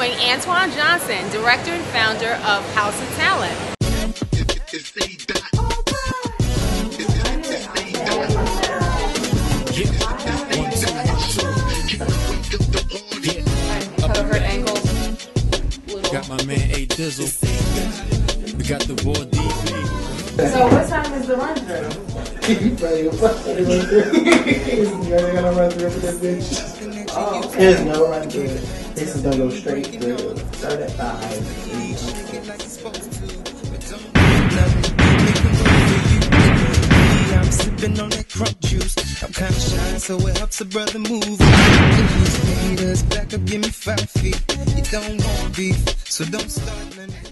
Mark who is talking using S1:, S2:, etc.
S1: interviewing Antoine Johnson, director and founder of House of Talent. Cover her ankles.
S2: Got my man A Dizzle. We got the raw DB.
S1: So what time is the run through?
S3: You probably gonna run through with this bitch. Oh, there's no run through. This is gonna go straight through. Start at 5.
S4: I'm sipping on that crump juice. I'm kinda shy, so it helps a brother move. If these haters back up, give me 5 feet. You don't want beef, so don't start.